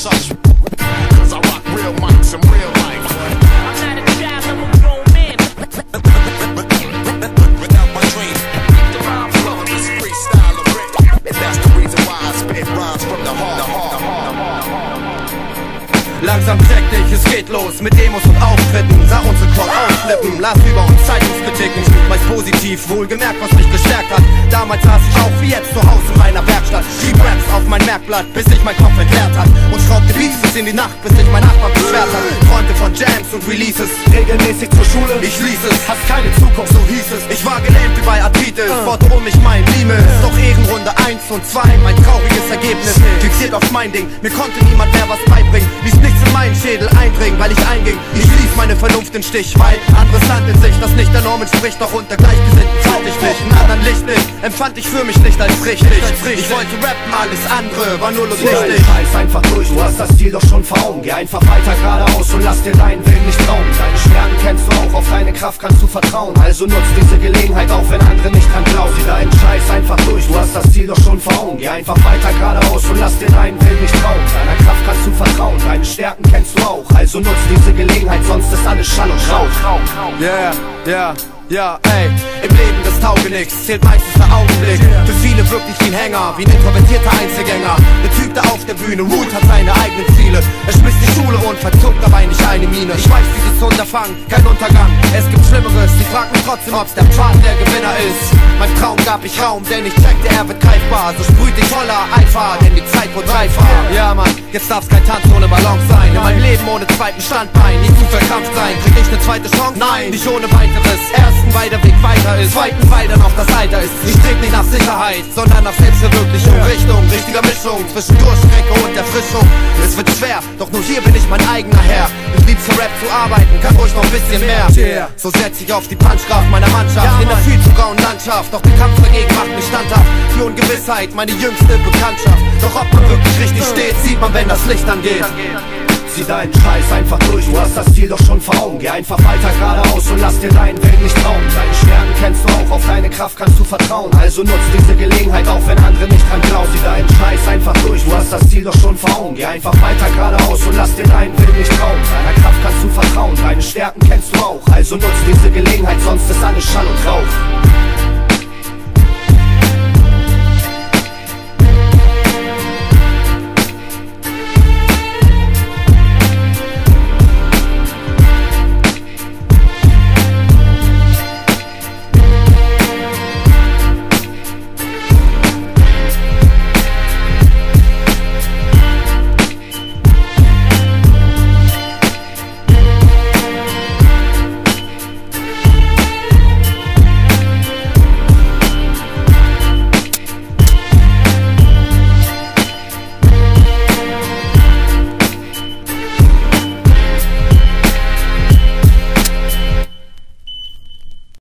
such. Cause I rock real mics in real life. I'm not a child, I'm a grown man. Without my dream, the rhyme flowing, this freestyle of rap. And that's the reason why I spit rhymes from the heart. Langsam check dich, es geht los mit Demos und Auftritten. Sah unsere Call ausflippen, las über uns Zeitungskritiken. Meist positiv, wohlgemerkt, was mich gestärkt hat. Damals saß ich auch wie jetzt zu Hause in meiner Werkstatt. Schrieb Raps auf mein Merkblatt, bis sich mein Kopf entleert hat. Und schraubte Beats bis in die Nacht, bis sich mein Nachbar beschwert hat. Träumte von Jams und Releases, regelmäßig zur Schule. Ich ließ es, hast keine Zukunft, so hieß es. Ich war gelähmt wie bei Arthritis, wollte um mich mein Limes. Doch Ehrenrunde 1 und 2, mein trauriges Ergebnis. Fixiert auf mein Ding, mir konnte niemand mehr was beibringen. Ließ nichts in meinen Schädel eindringen, weil ich einging. Ich ließ meine Vernunft in Stich, weil anderes Land in sich, das nicht der Norm entspricht. Doch unter Gleichgesinnten traut ich mich, einen anderen Lichtblick empfand ich für mich nicht als richtig. Ich wollte rappen, alles andere war nur lustig. Scheiß einfach durch, du hast das Ziel doch schon vor Augen. Geh einfach weiter geradeaus und lass dir deinen Willen nicht trauen. Deine Stärken kennst du auch, auf deine Kraft kannst du vertrauen. Also nutz diese Gelegenheit, auch wenn andere nicht dran glauben. Sieh deinen Scheiß einfach durch, du hast das Ziel doch schon vor Augen. Geh einfach weiter geradeaus und lass dir deinen Willen nicht trauen. Deiner Kraft kannst du vertrauen, deine Stärken kennst du auch. Also nutz diese Gelegenheit, sonst ist alles Schall und Rauch. Ja, ey, im Leben des Taugenichts zählt meistens der Augenblick. Für viele wirklich wie ein Hänger, wie ein introvertierter Einzelgänger. Der Typ, der auf der Bühne ruht, hat seine eigenen Ziele. Er schmiss die Schule und verzuckt dabei nicht eine Miene. Ich weiß, dieses Unterfangen, kein Untergang, es gibt Schlimmeres. Ich frag mich trotzdem, ob's der Chart der Gewinner ist. Mein Traum gab ich Raum, denn ich checkte, er wird greifbar. So sprüht ich voller Eifer, denn die Zeit wird reifer. Ja, Mann, jetzt darf's kein Tanz ohne Balance sein. In meinem Leben ohne zweiten Standbein, nie zu verkrampft sein. Krieg ich ne zweite Chance? Nein, nicht ohne weiteres. Weil der Weg weiter ist, zweiten, weil dann auch das Alter ist. Ich streb nicht nach Sicherheit, sondern nach Selbstverwirklichung. Richtung, richtiger Mischung zwischen Durchstrecke und Erfrischung. Es wird schwer, doch nur hier bin ich mein eigener Herr. Ich lieb's für Rap zu arbeiten, kann ruhig noch ein bisschen mehr. So setz ich auf die Punchkraft meiner Mannschaft in der viel zu grauen Landschaft. Doch der Kampf dagegen macht mich standhaft. Die Ungewissheit, meine jüngste Bekanntschaft. Doch ob man wirklich richtig steht, sieht man, wenn das Licht angeht. Zieh deinen Scheiß einfach durch, du hast das Ziel doch schon vor Augen. Geh einfach weiter geradeaus und lass dir deinen Willen nicht trauen. Deine Stärken kennst du auch, auf deine Kraft kannst du vertrauen. Also nutz diese Gelegenheit, auch wenn andere nicht dran glauben. Zieh deinen Scheiß einfach durch, du hast das Ziel doch schon vor Augen. Geh einfach weiter geradeaus und lass dir deinen Willen nicht trauen. Deiner Kraft kannst du vertrauen, deine Stärken kennst du auch. Also nutz diese Gelegenheit, sonst ist alles Schall und Rauch.